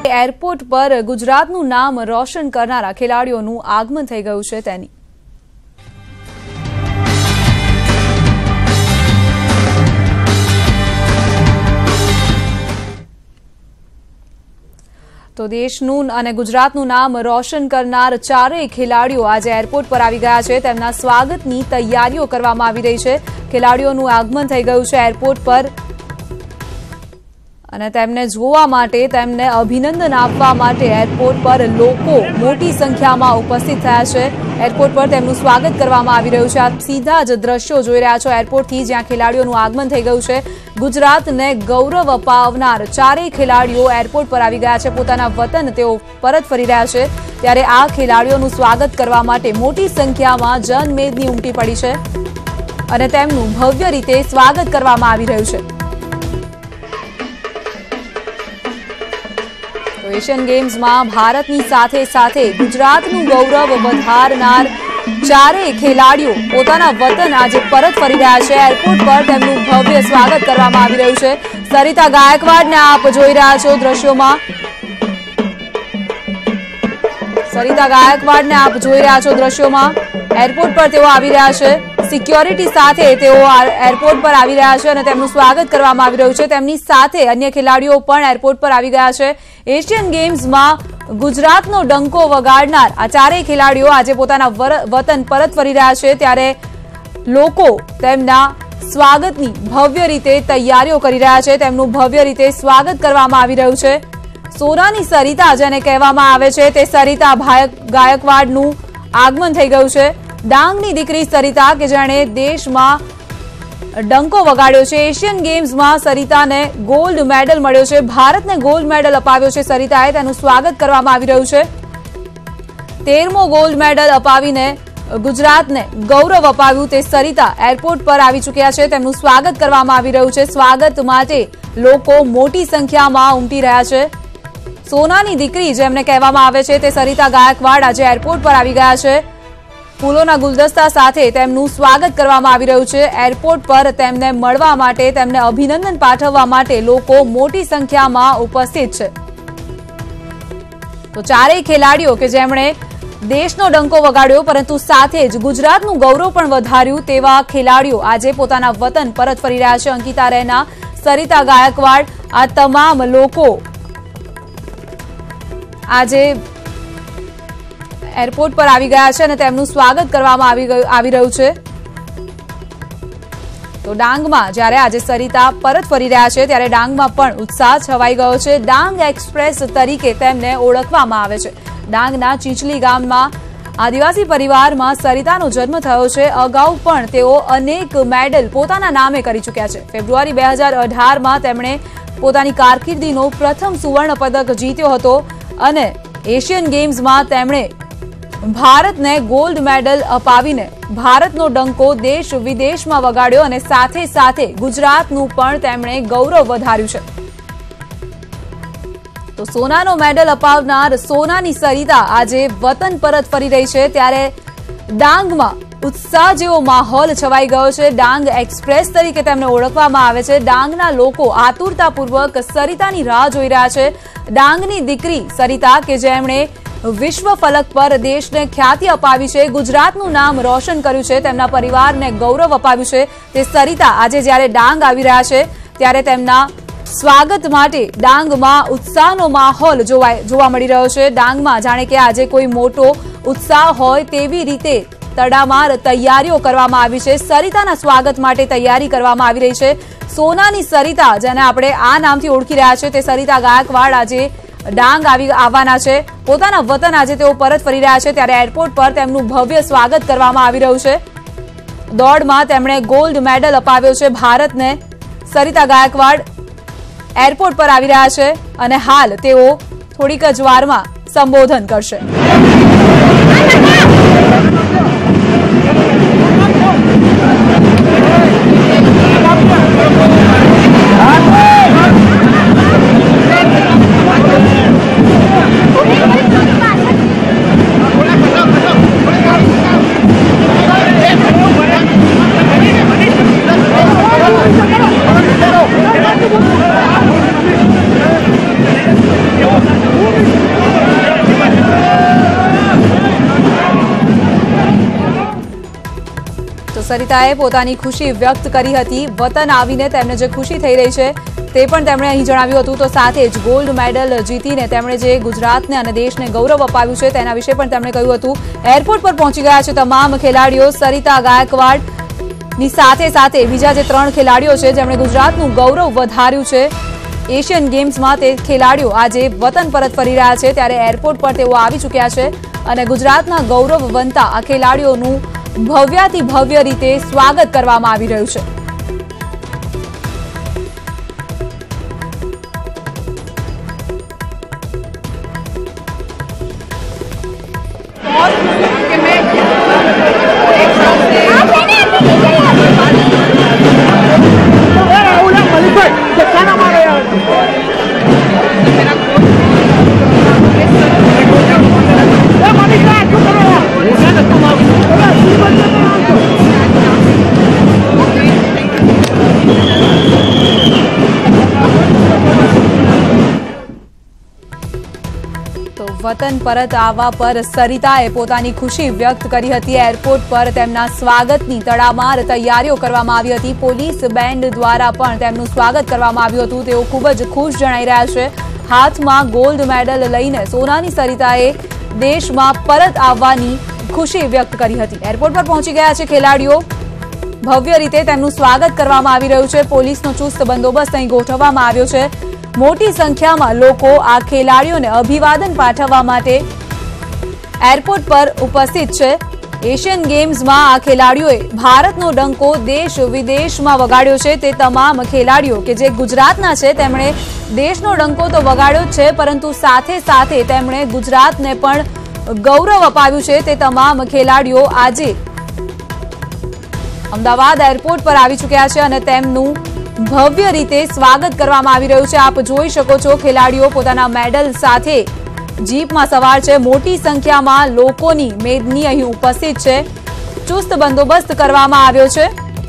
Airport पर गुजरातનું નામ રોશન કરનારા ખેલાડીઓનું આગમન થઈ ગયું છે તેની तो देशનું અને ગુજરાતનું નામ રોશન કરનાર ચારેય ખેલાડીઓ આજે એરપોર્ટ પર આવી ગયા છે તેમના સ્વાગતની તૈયારીઓ કરવામાં આવી રહી છે ખેલાડીઓનું આગમન થઈ ગયું છે એરપોર્ટ પર અને તેમને જોવા માટે તેમને અભિનંદન આપવા માટે એરપોર્ટ પર લોકો મોટી સંખ્યામાં ઉપસ્થિત થયા છે એરપોર્ટ પર તેમનું સ્વાગત કરવામાં આવી રહ્યું છે આપ સીધા જ દ્રશ્યો જોઈ રહ્યા છો એરપોર્ટથી જ્યાં ખેલાડીઓનું આગમન થઈ ગયું છે ગુજરાતને ગૌરવ અપાવનાર ચારેય ખેલાડીઓ એરપોર્ટ પર આવી ગયા છે પોતાના વતન તેઓ પરત ફરી રહ્યા છે ત્યારે આ ખેલાડીઓનું સ્વાગત કરવા માટે મોટી સંખ્યામાં જનમેદની ઉમટી પડી છે અને તેમનું ભવ્ય રીતે સ્વાગત કરવામાં આવી રહ્યું છે एशियन गेम्स में भारत साथे साथे गुजरातનું गौरव વધારનાર ચારેય ખેલાડીઓ પોતાના વતન આજે પરત ફરી રહ્યા છે એરપોર્ટ પર તેમનું ભવ્ય સ્વાગત કરવામાં આવી રહ્યું છે સરિતા ગાયकवाडને આપ જોઈ રહ્યા છો દ્રશ્યોમાં સરિતા ગાયकवाडને આપ જોઈ રહ્યા છો દ્રશ્યોમાં એરપોર્ટ પર તેઓ આવી રહ્યા છે સિક્યોરિટી સાથે તેઓ એરપોર્ટ પર આવી રહ્યા છે અને તેમનું સ્વાગત કરવામાં આવી રહ્યું છે તેમની સાથે અન્ય ખેલાડીઓ પણ એરપોર્ટ પર આવી ગયા છે एशियन गेम्स में गुजरातनो डंको वगाड़नार आ चारेय खेलाड़ीओ आज पोताना वतन परत फरी रह्या छे त्यारे लोको तेमना स्वागतनी भव्य रीते तैयारीओ करी रह्या छे तेमनुं भव्य रीते स्वागत करवामां आवी रह्युं छे सोनानी सरिता जेने कहेवामां आवे छे ते सरिता गायकवाडनुं आगमन थई गयुं छे डांगनी दीकरी सरिता के जेणे देशमां डंको वगाड्यो छे एशियन गेम्स में सरिता ने गोल्ड मेडल मळ्यो छे भारत ने गोल्ड मेडल अपाव्यो छे सरिताए तेनुं स्वागत करवामां आवी रह्युं छे 13मो गोल्ड मेडल अपावीने गुजरात ने गौरव अपाव्युं ते सरिता एरपोर्ट पर आवी चूक्या छे तेमनुं स्वागत करवामां आवी रह्युं छे स्वागत माटे लोको मोटी संख्यामां उमटी रह्या छे सोनानी दीकरी जेमने कहेवामां आवे छे ते सरिता गायकवाड आज एरपोर्ट पर आवी गया छे फूलोना गुलदस्ता साथे तेमनुं स्वागत करवामां आवी रह्युं छे एरपोर्ट पर तेमने मळवा माटे तेमने अभिनंदन पाठववा माटे लोको मोटी संख्यामां उपस्थित छे तो चारेय खेलाड़ीओ के जेमणे देशनो डंको वगाड्यो परंतु साथे ज गुजरातनुं गौरव पण वधार्युं तेवा खेलाड़ीओ आजे पोताना वतन परत फरी रह्या छे अंकिता रैना सरिता गायकवाड आ तमाम लोको आजे एरपोर्ट पर आवी गया छे अने तेमनुं स्वागत करवामां आवी रह्युं छे तो डांगमां ज्यारे आजे सरिता परत फरी रह्या छे त्यारे डांगमां पण उत्साह छवाई गयो छे डांग एक्सप्रेस तरीके तेमने ओळखवामां आवे छे डांगना चीचली गाममां आदिवासी परिवारमां सरितानो जन्म थयो छे अगाऊ पण तेओ अनेक मेडल पोताना नामे करी चूक्या छे फेब्रुआरी 2018 मां तेमणे पोतानी कारकिर्दीनो प्रथम सुवर्ण पदक जीत्यो हतो अने एशियन गेम्स मां तेमणे भारत ने गोल्ड मेडल अपावीने भारतनो डंको देश विदेश में वगाड्यो अने साथे साथे गुजरातनुं पण तेमणे गौरव वधार्युं छे तो सोनानो मेडल अपावनार सोनानी सरिता आजे वतन परत फरी रही छे त्यारे डांगमां उत्साह जेवो माहोल छवाई गयो छे डांग एक्सप्रेस तरीके तेमने ओळखवामां आवे छे डांगना लोको आतुरतापूर्वक सरितानी राह जोई रह्या छे डांगनी दीकरी सरिता के जेमणे विश्व फलक पर देश ने ख्याति अपावी छे गुजरातनुं नाम रोशन कर्युं छे तेमना परिवारने गौरव अपाव्युं छे ते सरिता आजे ज्यारे डांग आवी रह्या छे त्यारे तेमना स्वागत माटे डांगमां उत्साहनो माहोल जोवा मळी रह्यो छे डांगमां जाणे के आजे कोई मोटो उत्साह होय तेवी रीते तडामार तैयारीओ करवामां आवी छे सरिताना स्वागत माटे तैयारी करवामां आवी रही छे सोनानी सरिता जेने आपणे आ नामथी ओळखी रह्या छे ते सरिता गायकवाड आजे डांग आववाना छे पोताना वतन आज तेओ परत फरी रह्या छे त्यारे एरपोर्ट पर तेमनुं भव्य स्वागत करवामां आवी रह्युं छे दौड़मां तेमणे गोल्ड मेडल अपाव्यो छे भारतने सरिता गायकवाड एरपोर्ट पर आवी रह्या छे अने हाल तेओ थोड़ीक ज वारमां संबोधन करशे સરિતાએ પોતાની ખુશી વ્યક્ત કરી હતી। વતન આવીને તેમને જે ખુશી થઈ રહી છે તે પણ તેમણે અહીં જણાવ્યું હતું। તો સાથે જ ગોલ્ડ મેડલ જીતીને તેમણે જે ગુજરાતને અને દેશને ગૌરવ અપાવ્યું છે તેના વિશે પણ તેમણે કહ્યું હતું। એરપોર્ટ પર પહોંચી ગયા છે તમામ ખેલાડીઓ। સરિતા ગાયકવાડની સાથે સાથે બીજા જે 3 ખેલાડીઓ છે જેમણે ગુજરાતનું ગૌરવ વધાર્યું છે એશિયન ગેમ્સમાં, તે ખેલાડીઓ આજે વતન પરત ફરી રહ્યા છે ત્યારે એરપોર્ટ પર તેઓ આવી ચૂક્યા છે અને ગુજરાતના ગૌરવ બનતા આ ખેલાડીઓનું ભવ્યાથી ભવ્ય રીતે સ્વાગત કરવામાં આવી રહ્યું છે। વતન પરત આવવા પર સરિતાએ પોતાની ખુશી વ્યક્ત કરી હતી। એરપોર્ટ પર તેમના સ્વાગતની તડામાર તૈયારીઓ કરવામાં આવી હતી। પોલીસ બેન્ડ દ્વારા પણ તેમનું સ્વાગત કરવામાં આવ્યું હતું। તેઓ ખૂબ જ ખુશ જણાઈ રહ્યા છે। હાથમાં ગોલ્ડ મેડલ લઈને સોનાની સરિતાએ દેશમાં પરત આવવાની ખુશી વ્યક્ત કરી હતી। એરપોર્ટ પર પહોંચી ગયા છે ખેલાડીઓ। ભવ્ય રીતે તેમનું સ્વાગત કરવામાં આવી રહ્યું છે। પોલીસનો ચુસ્ત બંદોબસ્ત અહીં ગોઠવવામાં આવ્યો છે। મોટી સંખ્યામાં લોકો આ ખેલાડીઓને અભિવાદન પાઠવવા માટે એરપોર્ટ પર ઉપસ્થિત છે। એશિયન ગેમ્સમાં આ ખેલાડીઓએ ભારતનો ડંકો દેશ વિદેશમાં વગાડ્યો છે। તે તમામ ખેલાડીઓ કે જે ગુજરાતના છે તેમણે દેશનો ડંકો તો વગાડ્યો જ છે, પરંતુ સાથે સાથે તેમણે ગુજરાતને પણ ગૌરવ અપાવ્યું છે। તે તમામ ખેલાડીઓ આજે અમદાવાદ એરપોર્ટ પર આવી ચૂક્યા છે અને તેમનું ભવ્ય રીતે સ્વાગત કરવામાં આવી રહ્યું છે। આપ જોઈ શકો છો ખેલાડીઓ પોતાના મેડલ સાથે જીપમાં સવાર છે। મોટી સંખ્યામાં લોકોની મેદની અહીં ઉપસ્થિત છે। ચુસ્ત બંદોબસ્ત કરવામાં આવ્યો છે।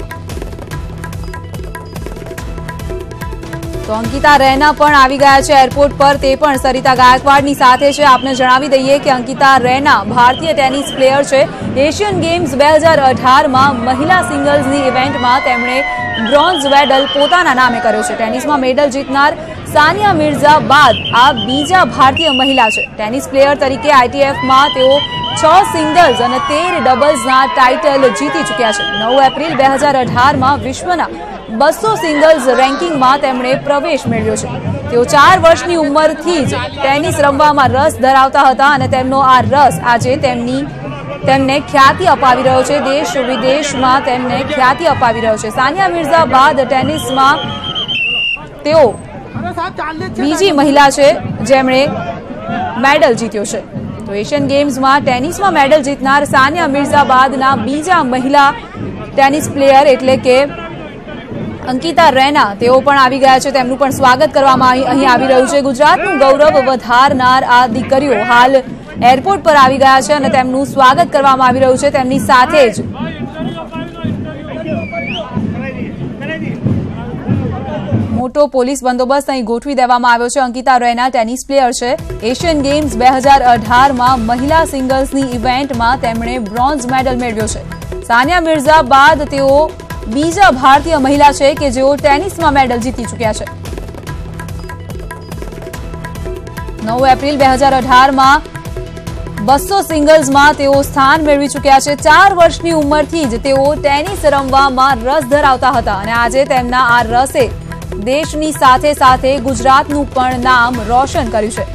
તો અંકિતા રૈના પણ આવી ગયા છે એરપોર્ટ પર। તે પણ સરિતા ગાયકવાડની સાથે છે। આપને જણાવી દઈએ કે અંકિતા રૈના ભારતીય ટેનિસ પ્લેયર છે। એશિયન ગેમ્સ 2018માં મહિલા સિંગલ્સની ઇવેન્ટમાં તેમણે બ્રોન્ઝ મેડલ પોતાના નામે કર્યો છે। ટેનિસમાં મેડલ જીતનાર સાનિયા મિર્ઝા બાદ આ બીજા ભારતીય મહિલા છે। ટેનિસ પ્લેયર તરીકે ITFમાં તેઓ 6 સિંગલ્સ અને 13 ડબલ્સના ટાઇટલ જીતી ચૂક્યા છે। 9 એપ્રિલ 2018માં વિશ્વના 200 સિંગલ્સ રેન્કિંગમાં તેમણે પ્રવેશ મેળવ્યો છે। તેઓ 4 વર્ષની ઉંમરથી જ ટેનિસ રમવામાં રસ ધરાવતા હતા અને તેમનો આ રસ આજે તેમને ખ્યાતિ અપાવી રહ્યો છે। દેશ વિદેશમાં તેમને ખ્યાતિ અપાવી રહ્યો છે। સાનિયા મિર્ઝા બાદ ટેનિસમાં તેઓ બીજી મહિલા છે જેમણે મેડલ જીત્યો છે। તો એશિયન ગેમ્સમાં ટેનિસમાં મેડલ જીતનાર સાનિયા મિર્ઝા બાદના બીજા મહિલા ટેનિસ પ્લેયર એટલે કે અંકિતા રૈના તેઓ પણ આવી ગયા છે। તેમનું પણ સ્વાગત કરવામાં અહીં આવી રહ્યું છે। ગુજરાતનું ગૌરવ વધારનાર આ દીકરીઓ હાલ એરપોર્ટ પર આવી ગયા છે અને તેમનું સ્વાગત કરવામાં આવી રહ્યું છે। તેમની સાથે જ મોટો પોલીસ બંદોબસ્ત અહીં ગોઠવી દેવામાં આવ્યો છે। અંકિતા રૈના ટેનિસ પ્લેયર છે। એશિયન ગેમ્સ 2018માં મહિલા સિંગલ્સની ઇવેન્ટમાં તેમણે બ્રોન્ઝ મેડલ મેળવ્યો છે। સાનિયા મિર્ઝા બાદ તેઓ બીજા ભારતીય મહિલા છે કે જેઓ ટેનિસમાં મેડલ જીતી ચૂક્યા છે। 9 એપ્રિલ 2018માં 200 સિંગલ્સમાં તેઓ સ્થાન મેળવી ચૂક્યા છે। 4 વર્ષની ઉંમરથી જ તેઓ ટેનિસ રમવામાં રસ ધરાવતા હતા અને આજે તેમના આ રસે દેશની સાથે સાથે ગુજરાતનું પણ નામ રોશન કર્યું છે।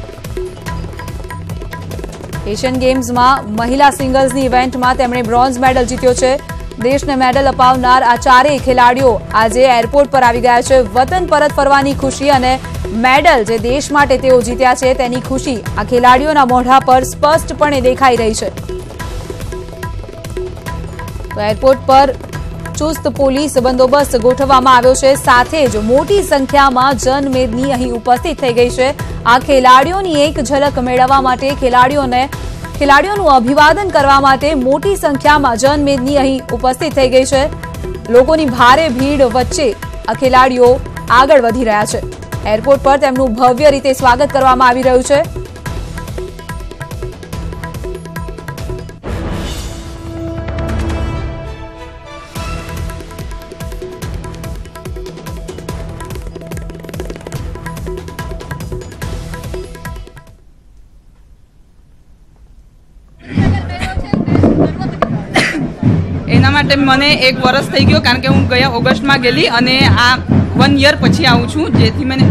એશિયન ગેમ્સમાં મહિલા સિંગલ્સની ઇવેન્ટમાં તેમણે બ્રોન્ઝ મેડલ જીત્યો છે। દેશને મેડલ અપાવનાર આ ચારેય ખેલાડીઓ આજે એરપોર્ટ પર આવી ગયા છે। વતન પરત ફરવાની ખુશી અને મેડલ જે દેશ માટે તેઓ જીત્યા છે તેની ખુશી આ ખેલાડીઓના મોઢા પર સ્પષ્ટપણે દેખાઈ રહી છે। તો એરપોર્ટ પર ચુસ્ત પોલીસ બંદોબસ્ત ગોઠવવામાં આવ્યો છે। સાથે જ મોટી સંખ્યામાં જનમેદની અહીં ઉપસ્થિત થઈ ગઈ છે। આ ખેલાડીઓની એક ઝલક મેળવવા માટે ખેલાડીઓનું અભિવાદન કરવા માટે મોટી સંખ્યામાં જનમેદની અહીં ઉપસ્થિત થઈ ગઈ છે। લોકોની ભારે ભીડ વચ્ચે આ ખેલાડીઓ આગળ વધી રહ્યા છે। એરપોર્ટ પર તેમનું ભવ્ય રીતે સ્વાગત કરવામાં આવી રહ્યું છે। માટે મને 1 વર્ષ થઈ ગયો, કારણ કે હું ગયા ઓગસ્ટમાં ગયેલી અને આ 1 યર પછી આવું છું, જેથી મને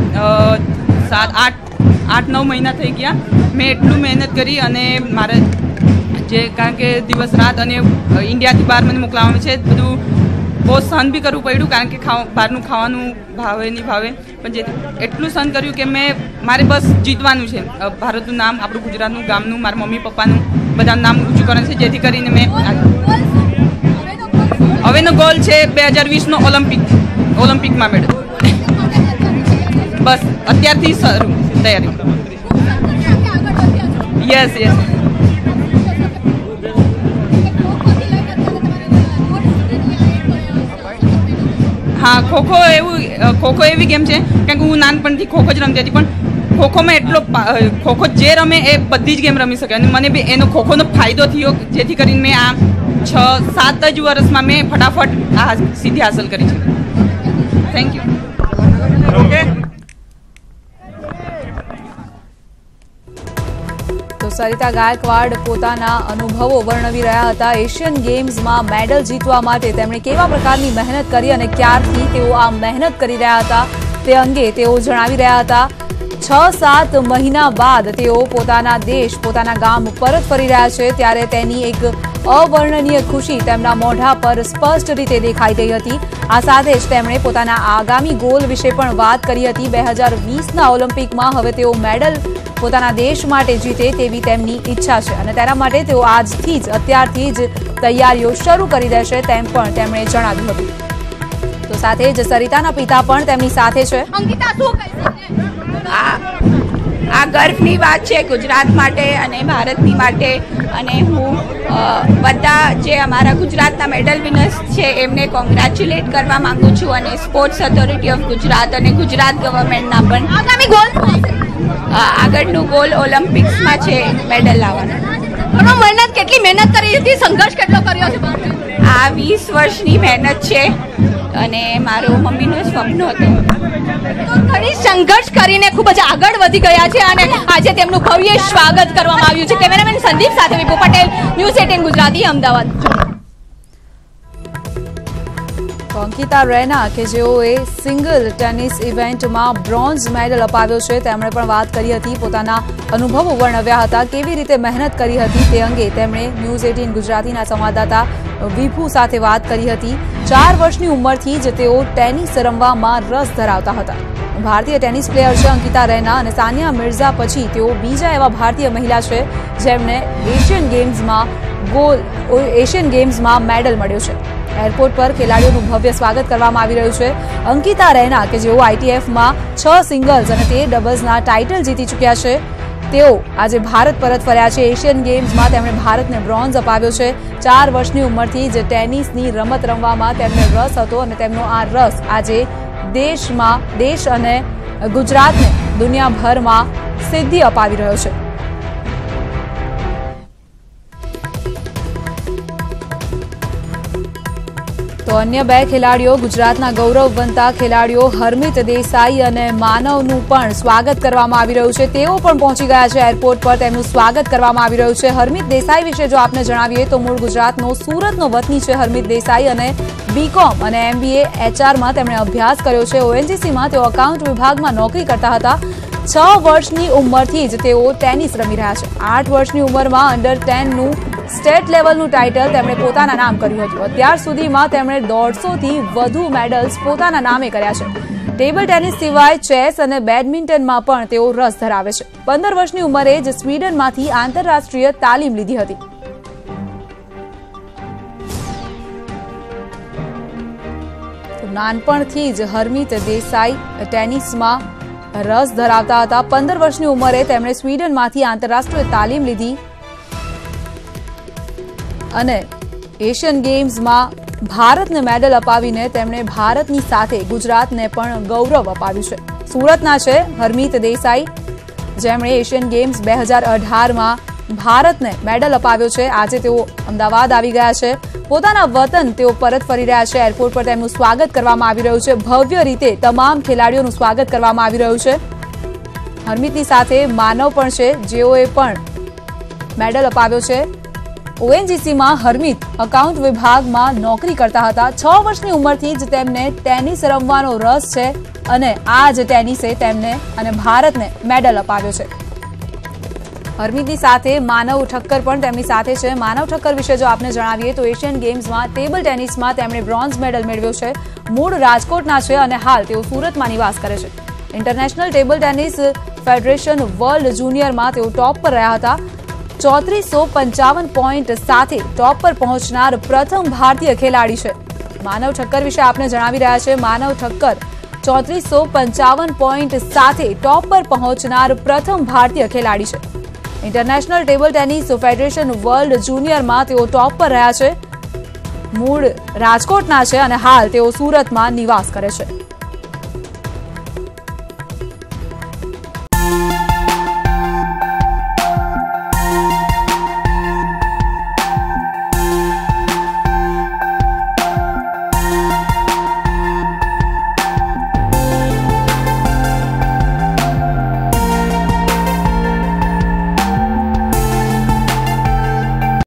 8-9 મહિના થઈ ગયા. મેં એટલું મહેનત કરી અને મારે કારણ કે દિવસ રાત અને ઇન્ડિયાથી બહાર મને મોકલાવવાનું છે, બધું બહુ સહન બી કરવું પડ્યું, કારણ કે બહારનું ખાવાનું ભાવે નહીં ભાવે, પણ જે એટલું સહન કર્યું કે મારે બસ જીતવાનું છે. ભારતનું નામ, આપણું ગુજરાતનું, ગામનું, મારા મમ્મી પપ્પાનું બધાનું નામ ઊંચું કરવાનું છે, જેથી કરીને મેં હવેનો ગોલ છે 2020નો ઓલિમ્પિકમાં મેડલ. બસ અત્યારથી શરૂ તૈયારી. યસ. હા, ખોખો એવી ગેમ છે, કારણ કે હું નાનપણથી ખોખો જ રમતી હતી, પણ ખોખોમાં ખોખો જે રમે એ બધી જ ગેમ રમી શકે, અને મને બી એનો ખોખોનો ફાયદો થયો, જેથી કરીને મેં આ 6-7 જ વર્ષમાં મેં ફટાફટ આ સિદ્ધિ હાંસલ કરી છે. Thank you. ઓકે. તો સરિતા ગાયકવાડ પોતાના અનુભવો વર્ણવી રહ્યા હતા. એશિયન ગેમ્સમાં મેડલ જીતવા માટે તેમણે કેવા પ્રકારની મહેનત કરી અને ક્યારથી તેઓ આ મહેનત કરી રહ્યા હતા તે અંગે તેઓ જણાવી રહ્યા હતા. 6-7 મહિના બાદ તેઓ પોતાના દેશ, પોતાના ગામ પરત ફરી રહ્યા છે, ત્યારે તેની એક અવર્ણનીય ખુશી તેમના મોઢા પર સ્પષ્ટ રીતે દેખાઈ ગઈ હતી. આ સાથે જ તેમણે પોતાના આગામી ગોલ વિશે પણ વાત કરી હતી. 2020ના ઓલિમ્પિકમાં હવે તેઓ મેડલ પોતાના દેશ માટે જીતે તેવી તેમની ઈચ્છા છે, અને તેના માટે તેઓ આજથી જ અત્યારથી જ તૈયારીઓ શરૂ કરી દેશે તેમ પણ તેમણે જણાવ્યું હતું. તો સાથે જ સરિતાના પિતા પણ તેમની સાથે છે. અંકિતા, શું કહેશો? આ ગર્વની વાત છે ગુજરાત માટે અને ભારતની માટે, અને હું બધા જે અમારા ગુજરાતના મેડલ વિનર્સ છે એમને કોંગ્રેચ્યુલેટ કરવા માંગુ છું, અને સ્પોર્ટ્સ ઓથોરિટી ઓફ ગુજરાત અને ગુજરાત ગવર્મેન્ટના પણ. આગામી ગોલ આગળનું ગોલ ઓલિમ્પિક્સમાં છે મેડલ લાવવાનો. કેટલી મહેનત કરી હતી, સંઘર્ષ કેટલો કર્યો છે? આ 20 વર્ષની મહેનત છે, અને મારો મમ્મીનો સ્વપ્ન હતો. ઘણી સંઘર્ષ કરીને ખૂબ જ આગળ વધી ગયા છે, અને આજે તેમનું ભવ્ય સ્વાગત કરવામાં આવ્યું છે. કેમેરામેન સંદીપ સાથે વિપુ પટેલ, ન્યૂઝ 18 ગુજરાતી, અમદાવાદ. અંકિતા રૈના કે જેઓએ સિંગલ ટેનિસ ઇવેન્ટમાં બ્રોન્ઝ મેડલ અપાવ્યો છે, તેમણે પણ વાત કરી હતી, પોતાના અનુભવો વર્ણવ્યા હતા, કેવી રીતે મહેનત કરી હતી તે અંગે તેમણે ન્યૂઝ 18 ગુજરાતીના સંવાદદાતા વિપુ સાથે વાત કરી હતી. 4 વર્ષની ઉંમરથી જ તેઓ ટેનિસ રમવામાં રસ ધરાવતા હતા. ભારતીય ટેનિસ પ્લેયર છે અંકિતા રૈના, અને સાનિયા મિર્ઝા પછી તેઓ બીજા એવા ભારતીય મહિલા છે જેમને એશિયન ગેમ્સમાં મેડલ મળ્યો છે. એરપોર્ટ પર ખેલાડીઓનું ભવ્ય સ્વાગત કરવામાં આવી રહ્યું છે. અંકિતા રૈના કે જેઓ ITFમાં 6 સિંગલ્સ અને 13 ડબલ્સના ટાઇટલ જીતી ચૂક્યા છે, તેઓ આજે ભારત પરત ફર્યા છે. એશિયન ગેમ્સમાં તેમણે ભારતને બ્રોન્ઝ અપાવ્યો છે. 4 વર્ષની ઉંમરથી જ ટેનિસની રમત રમવામાં તેમને રસ હતો, અને તેમનો આ રસ આજે દેશ અને ગુજરાતને દુનિયાભરમાં સિદ્ધિ અપાવી રહ્યો છે. તો અન્ય 2 ખેલાડીઓ, ગુજરાતના ગૌરવ બનતા ખેલાડીઓ હરમિત દેસાઈ અને માનવનું પણ સ્વાગત કરવામાં આવી રહ્યું છે. તેઓ પણ પહોંચી ગયા છે એરપોર્ટ પર, તેમનું સ્વાગત કરવામાં આવી રહ્યું છે. હરમિત દેસાઈ વિશે જો આપને જણાવીએ તો મૂળ ગુજરાતનો સુરતનો વતની છે હરમિત દેસાઈ, અને BCom અને MBA HRમાં તેમણે અભ્યાસ કર્યો છે. ONGCમાં તેઓ એકાઉન્ટ વિભાગમાં નોકરી કરતા હતા. 6 વર્ષની ઉંમરથી જ તેઓ ટેનિસ રમી રહ્યા છે. 8 વર્ષની ઉંમરમાં અંડર 10નું સ્ટેટ લેવલનું ટાઇટલ તેમણે પોતાના નામ કર્યું હતું. અત્યાર સુધીમાં તેમણે 150થી વધુ મેડલ્સ પોતાના નામે કર્યા છે. ટેબલ ટેનિસ સિવાય ચેસ અને બેડમિન્ટનમાં પણ તેઓ રસ ધરાવે છે. 15 વર્ષની ઉંમરે જ સ્વીડનમાંથી આંતરરાષ્ટ્રીય તાલીમ લીધી હતી. નાનપણથી જ હરમિત દેસાઈ ટેનિસમાં રસ ધરાવતા હતા. 15 વર્ષની ઉંમરે તેમણે સ્વીડનમાંથી આંતરરાષ્ટ્રીય તાલીમ લીધી, અને એશિયન ગેમ્સમાં ભારતને મેડલ અપાવીને તેમણે ભારતની સાથે ગુજરાતને પણ ગૌરવ અપાવ્યું છે. સુરતના છે હરમિત દેસાઈ, જેમણે એશિયન ગેમ્સ 2018માં ભારતને મેડલ અપાવ્યો છે. આજે તેઓ અમદાવાદ આવી ગયા છે. પોતાના વતન તેઓ પરત ફરી રહ્યા છે. એરપોર્ટ પર તેમનું સ્વાગત કરવામાં આવી રહ્યું છે. ભવ્ય રીતે તમામ ખેલાડીઓનું સ્વાગત કરવામાં આવી રહ્યું છે. હરમિતની સાથે માનવ પણ છે, જેઓએ પણ મેડલ અપાવ્યો છે. ઓએનજીસીમાં હરમિત અકાઉન્ટ વિભાગમાં નોકરી કરતા હતા। 6 વર્ષની ઉંમરથી જ તેમને ટેનિસ રમવાનો રસ છે અને આ જ ટેનિસે તેમને અને ભારતને મેડલ અપાવ્યો છે। હરમિતની સાથે માનવ ઠક્કર પણ તેમની સાથે છે। માનવ ઠક્કર વિશે જો આપને જણાવીએ તો એશિયન ગેમ્સમાં ટેબલ ટેનિસમાં તેમણે બ્રોન્ઝ મેડલ મેળવ્યો છે। મૂળ રાજકોટના છે અને હાલ તેઓ સુરતમાં નિવાસ કરે છે। International table tennis federation world જુનિયરમાં તેઓ ટોપ પર રહ્યા હતા। 3455 પોઈન્ટ સાથે ટોપ પર પહોંચનાર પ્રથમ ભારતીય ખેલાડી છે। માનવ ઠક્કર વિશે આપને જણાવી રહ્યા છે। માનવ ઠક્કર 3455 પોઈન્ટ સાથે ટોપ પર પહોંચનાર પ્રથમ ભારતીય ખેલાડી છે। International table tennis federation world જુનિયરમાં તેઓ ટોપ પર રહ્યા છે। મૂળ રાજકોટના છે અને હાલ તેઓ સુરતમાં નિવાસ કરે છે।